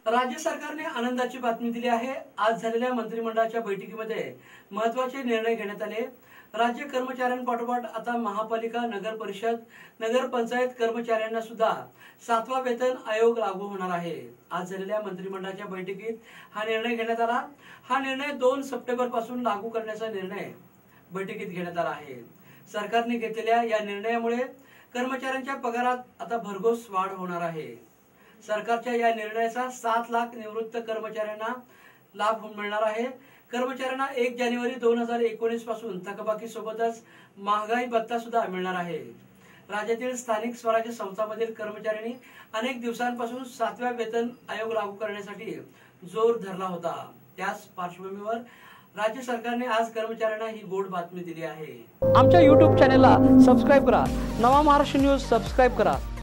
राज्य सरकारने आनंदाची बातमी दिली आहे। आज झालेल्या मंत्रिमंडळाच्या बैठकीमध्ये महत्त्वाचे निर्णय घेण्यात आले। राज्य कर्मचाऱ्यांपाठोपाठ आता महापालिका, नगर परिषद, नगर पंचायत कर्मचाऱ्यांना सुद्धा 7वा वेतन आयोग लागू होणार आहे। आज झालेल्या मंत्रिमंडळाच्या बैठकीत हा निर्णय घेण्यात आला। हा निर्णय 2 सप्टेंबर पासून लागू करण्याचा निर्णय बैठकीत घेण्यात आला आहे। सरकारने घेतलेल्या या निर्णयामुळे कर्मचाऱ्यांच्या पगारात आता भरघोस वाढ होणार आहे। सरकारच्या या निर्णयाचा 7 लाख निवृत्त कर्मचाऱ्यांना लाभ मिळणार आहे। कर्मचाऱ्यांना 1 जानेवारी 2019 पासून थकबाकी सोबतच महागाई भत्ता सुद्धा मिळणार आहे। राज्यातील स्थानिक स्वराज्य संस्थांमधील कर्मचाऱ्यांनी अनेक दिवसांपासून 7व्या वेतन आयोग लागू करण्यासाठी जोर धरला होता। त्याच पार्श्वभूमीवर राज्य सरकारने आज कर्मचाऱ्यांना ही गोड बातमी दिली आहे। आमच्या YouTube चॅनलला सबस्क्राइब करा, नवा महाराष्ट्र न्यूज सबस्क्राइब करा